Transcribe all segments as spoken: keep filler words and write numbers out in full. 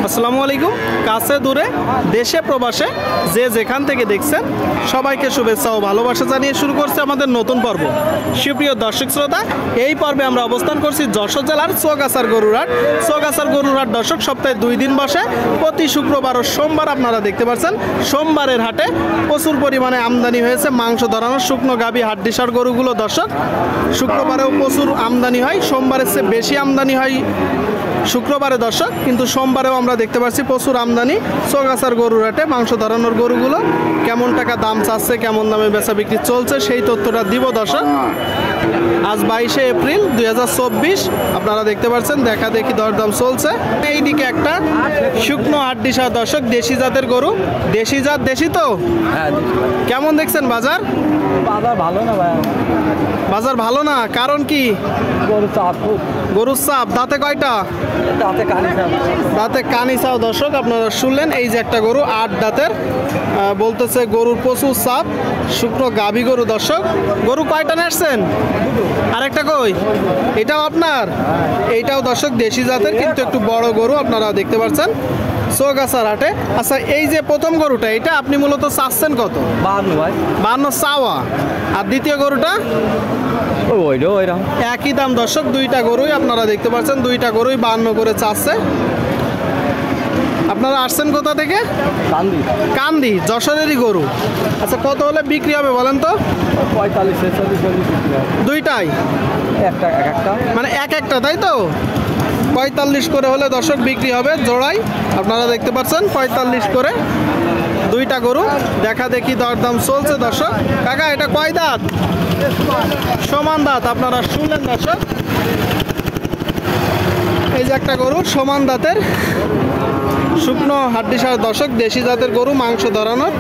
আসসালামু আলাইকুম। কাছে দূরে দেশে প্রবাসে যে যেখান থেকে দেখছেন সবাইকে শুভেচ্ছা ও ভালোবাসা জানিয়ে শুরু করছে আমাদের নতুন পর্ব। সুপ্রিয় দর্শক শ্রোতা, এই পর্বে আমরা অবস্থান করছি যশোর জেলার চৌগাছার গরুরহাট। চৌগাছার গরুরহাট দর্শক সপ্তাহে দুই দিন বসে, প্রতি শুক্রবার ও সোমবার। আপনারা দেখতে পাচ্ছেন সোমবারের হাটে প্রচুর পরিমাণে আমদানি হয়েছে মাংস ধরানোর শুকনো গাভী হাড্ডিসার গরুগুলো। দর্শক শুক্রবারেও প্রচুর আমদানি হয়, সোমবারের চেয়ে বেশি আমদানি হয় শুক্রবারে দর্শক, কিন্তু সোমবারেও আমরা দেখতে পাচ্ছি প্রচুর আমদানি চৌগাছার গরুর হাটে। মাংস ধরানোর গরুগুলো কেমন টাকা দাম চাচ্ছে, কেমন দামে বেচা বিক্রি চলছে সেই তথ্যটা দিব দর্শক। আজ বাইশে এপ্রিল দুই হাজার চব্বিশ। আপনারা দেখতে পাচ্ছেন দেখা দেখি দরদাম চলছে। এইদিকে একটা শুকনো হাড্ডিসার দর্শক দেশি জাতের গরু। দেশি জাত, দেশি তো কেমন দেখছেন বাজার? বাজার ভালো না ভাই, বাজার ভালো না, কারণ কি? গরু চাপ, গরুর চাপ। দাঁতে কয়টা? দাঁতে কানি চাপ, দাঁতে কানি চাও দর্শক। আপনারা শুনলেন, এই যে একটা গরু আট দাঁতের, আহ, বলতেছে গরুর প্রচুর চাপ, শুকনো গাভী গরু দর্শক। গরু কয়টা নেসছেন? আরেকটা কই? এটাও আপনার? এইটাও দর্শক দেশি জাতের, কিন্তু একটু বড় গরু আপনারা দেখতে পাচ্ছেন চৌগাছার হাটে। আচ্ছা, এই যে প্রথম গরুটা, এটা আপনি মূলত চাচ্ছেন কত? বান্ন ভাই, বান্ন চাওয়া। আর দ্বিতীয় গরুটা ওইটা ওইরকম একই দাম দর্শক। দুইটা গরুই আপনারা দেখতে পাচ্ছেন, দুইটা গরুই বান্ন করে চাচ্ছে। আপনারা আসছেন কোথা থেকে? কান্দি, কান্দি, যশোরেরই গরু। আচ্ছা, কত হলে বিক্রি হবে বলেন তো? পঁয়তাল্লিশ ছেচল্লিশ চল্লিশ দুইটাই একটা এক একটা, মানে এক একটা, তাই তো? পঁয়তাল্লিশ করে হলে দর্শক বিক্রি হবে জোড়াই। আপনারা দেখতে পাচ্ছেন পঁয়তাল্লিশ করে দুইটা গরু। দেখা দেখি দরদাম চলছে দর্শক। কাকা, এটা কয় দাঁত? সমান দাঁত। আপনারা শুনলেন দর্শক, এই যে একটা গরু সমান দাঁতের শুকনো হাড্ডিসার দর্শক দেশি জাতের গরু, মাংস ধরানোর।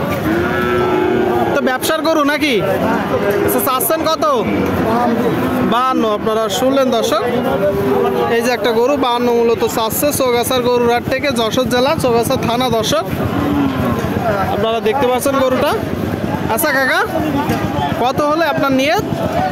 তো ব্যবসার গরু নাকি? চাচ্ছেন কত? বাহান্ন। আপনারা শুনলেন দর্শক, এই যে একটা গরু বাহান্ন মূলত চাচ্ছে চৌগাছার গরুর হাট থেকে, যশোর জেলা চৌগাছা থানা দর্শক। আপনারা দেখতে পাচ্ছেন গরুটা। আচ্ছা কাকা, কত হলে আপনার নিয়ত?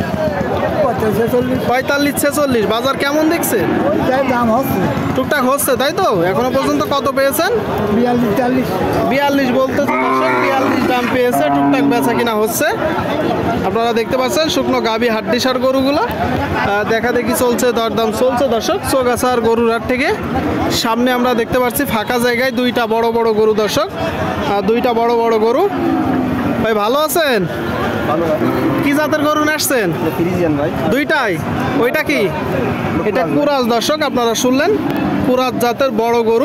পঁয়তাল্লিশ ছেচল্লিশ। বাজার কেমন দেখছে? দাম হচ্ছে টুকটাক হচ্ছে, তাই তো? এখনো পর্যন্ত কত পেয়েছেন? বিয়াল্লিশ চল্লিশ বিয়াল্লিশ বলতেছে দর্শক, বিয়াল্লিশ দাম পেয়েছে। টুকটাক বেচা কিনা হচ্ছে। আপনারা দেখতে পাচ্ছেন শুকনো গাভী হাড্ডিসার গরুগুলো আহ, দেখা দেখি চলছে, দরদাম চলছে দর্শক চৌগাছার গরুর হাট থেকে। সামনে আমরা দেখতে পাচ্ছি ফাঁকা জায়গায় দুইটা বড় বড় গরু দর্শক, আহ, দুইটা বড় বড় গরু। ভাই ভালো আছেন? ভালো ভাই, কি জাতের গরু আসছেন? ফ্রিজিয়ান ভাই, দুইটাই? ওইটা কি? এটা কুরাজ দর্শক। আপনারা শুনলেন, কুরাজ জাতের বড় গরু।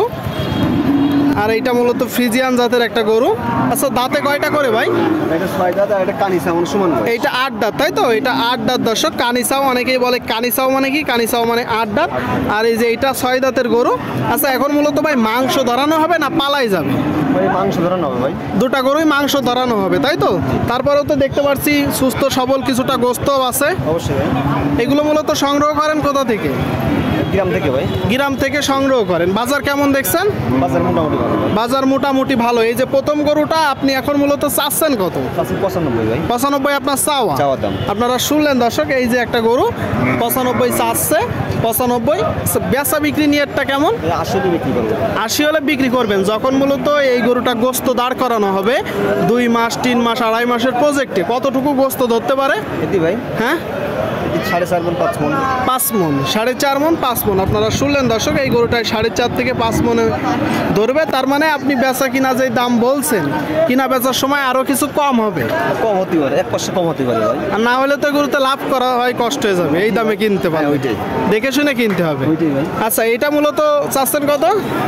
আর এইটা মূলত ফ্রিজিয়ান জাতের একটা গরু। আচ্ছা, দাঁতে কয়টা করে ভাই? এটা ছয় দাঁত আর এটা কানি চাপ সমান ভাই। এইটা আট দাঁত, তাই তো? এটা আট দাঁত দর্শক। কানিসাও অনেকেই বলে, কানিসাও মানে কি? কানিসাও মানে আট দাঁত। আর এই যে এইটা ছয় দাঁতের গরু। আচ্ছা, এখন মূলত ভাই মাংস ধরানো হবে না পালাই যাবে? ভাই মাংস ধরানো হবে ভাই, দুটা গরুই মাংস ধরানো হবে, তাই তো? তারপরেও তো দেখতে পাচ্ছি সুস্থ সবল কিছুটা গোস্তও আছে। অবশ্যই ভাই। এগুলো মূলত সংগ্রহ করেন কোথা থেকে? গ্রাম থেকে ভাই, গ্রাম থেকে সংগ্রহ করেন। বাজার কেমন দেখছেন? বাজার মোটামুটি ভালো ভাই। বাজার মোটামুটি ভালো। এই যে প্রথম গরুটা আপনি এখন মূলত চাচ্ছেন কত? পাঁচশো পঁচানব্বই ভাই, পঁচানব্বই আপনার চাওয়া। চাওয়ার দাম। আপনারা শুনলেন দর্শক, এই যে একটা গরু পঁচানব্বই চাচ্ছে, পঁচানব্বই। বেচা বিক্রি নিয়েটা কেমন? আশি বিক্রি করবো। আশি হলে বিক্রি করবেন। যখন মূলত এই গরুটা গোস্ত দাঁড় করানো হবে দুই মাস তিন মাস আড়াই মাসের প্রজেক্টে, কতটুকু গোস্ত ধরতে পারে? এটি ভাই, হ্যাঁ, সাড়ে চার মন পাঁচ মন। পাঁচ মন, সাড়ে চার মন, পাঁচ মন। আপনারা শুনলেন দর্শক, এই গরুটায় সাড়ে চার থেকে পাঁচ মনে ধরবে। তার মানে আপনি বেচা কিনা যে দাম বলছেন, কিনা বেচার সময় আরো কিছু কম হবে। কম হতে পারে, এক পাঁচশো কম হতে পারে ভাই। আর না হলে তো গরুতে লাভ করা হয় কষ্ট হয়ে যাবে। এই দামে কিনতে পারে, ওইটাই দেখে শুনে কিনতে হবে। ওইটাই ভাই। আচ্ছা, এটা মূলত চাচ্ছেন কত?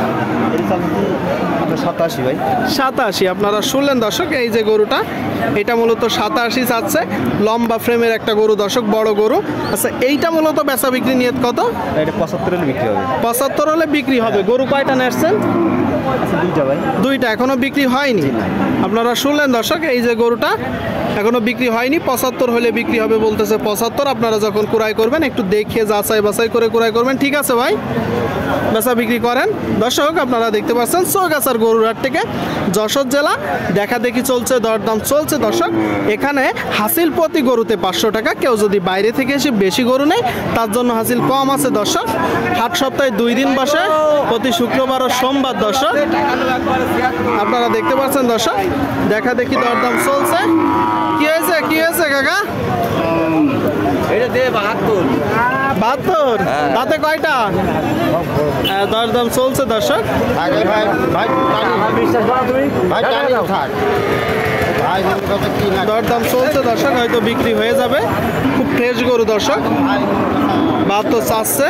সাতাশি ভাই, সাতাশি। আপনারা শুনলেন দর্শক, এই যে গরুটা, এটা মূলত সাতাশি চাচ্ছে। লম্বা ফ্রেমের একটা গরু দর্শক, বড় গরু। আচ্ছা, এইটা মূলত বেচা বিক্রি নিয়ত কত? এটা পঁচাত্তর হলে বিক্রি হবে। পঁচাত্তর হলে বিক্রি হবে। গরু কয়টা নেসছেন? আচ্ছা দুইটা ভাই। দুইটা এখনো বিক্রি হয়নি। আপনারা শুনলেন দর্শক, এই যে গরুটা এখনো বিক্রি হয়নি, পঁচাত্তর হলে বিক্রি হবে বলতেছে। পঁচাত্তর আপনারা যখন ক্রয় করবেন একটু দেখে যাচাই বাছাই করে ক্রয় করবেন। ঠিক আছে ভাই, বেচা বিক্রি করেন। দর্শক আপনারা দেখতে পাচ্ছেন চৌগাছার গরুর হাট থেকে যশোর জেলা দেখা দেখি চলছে, দরদাম চলছে। দর্শক এখানে হাসিল প্রতি গরুতে পাঁচশো টাকা। কেউ যদি বাইরে থেকে এসে বেশি গরু নেয় তার জন্য হাসিল কম আছে। দর্শক হাট সপ্তাহে দুই দিন বসে, প্রতি শুক্রবার ও সোমবার। দর্শক আপনারা দেখতে পাচ্ছেন দর্শক দেখা দেখি দরদাম চলছে। কি হয়েছে কি হয়েছে কাকা? এটা দে বাহাত্তর। বাহাত্তর তাতে কয়টা? হ্যাঁ, দরদাম চলছে দর্শক। আগে ভাই ভাই বিশ্বাস করো তুমি ভাই টানি থাক ভাই কত কি না দরদাম চলছে দর্শক, হয়তো বিক্রি হয়ে যাবে। খুব ফ্রেশ গরু দর্শক, বাহাত্তর চাচ্ছে।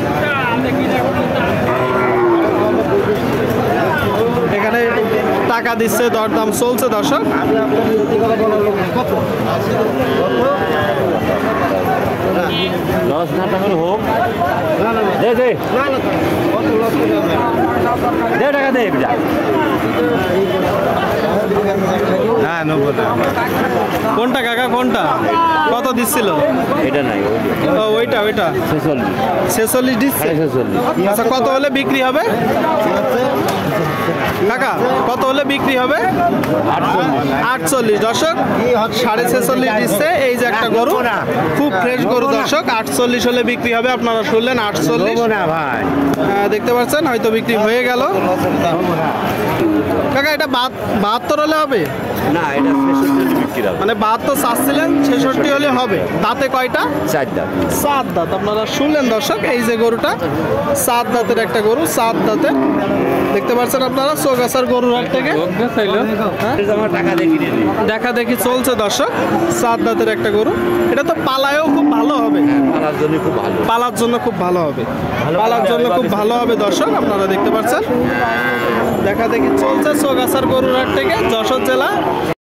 এখানে টাকা দিচ্ছে, দরদাম চলছে দর্শক। আমি আপনাদের সত্যি কথা বলার লোক কত দশ না টাকা হোক, না না দে দে না না কত লস করে দে টাকা দে যা। হ্যাঁ নব্বই কোনটা কাকা কোনটা? কত দিচ্ছিল? এটা নাই ও, ওইটা ওইটা ছেচল্লিশ ছেচল্লিশ দিচ্ছে। সাড়ে ছেচল্লিশ। আচ্ছা কত হলে বিক্রি হবে কাকা? কত হলে বিক্রি হবে? আটচল্লিশ। দর্শক সাড়ে ছেচল্লিশ দিচ্ছে। এই যে একটা গরু, খুব ফ্রেশ গরু দর্শক, আটচল্লিশ হলে বিক্রি হবে। আপনারা শুনলেন আটচল্লিশ। না ভাই আহ, দেখতে পাচ্ছেন হয়তো বিক্রি হয়ে গেল। কাকা এটা বাহাত- বাহাত্তর হলে হবে? না, এটা ছেষট্টি বিক্রি হবে। মানে বাহাত্তর চাচ্ছিলেন, ছেষট্টি হলে হবে। দাঁতে কয়টা? চার দাম। সাত দাঁত। আপনারা শুনলেন দর্শক, এই যে গরুটা সাত দাঁতের একটা গরু, সাত দাঁতের। দেখতে পাচ্ছেন আপনারা চৌগাছার গরুর হাট থেকে হ্যাঁ? আমার টাকা দেখি রে দেখা দেখি চলছে দর্শক, সাত দাঁতের একটা গরু। এটা তো পালায়ও খুব ভালো হবে, পালার জন্য খুব ভালো। পালার জন্য খুব ভালো হবে, পালার জন্য খুব ভালো হবে দর্শক। আপনারা দেখতে পাচ্ছেন দেখা দেখি চলছে চৌগাছার গরুর হাট থেকে যশোর জেলা।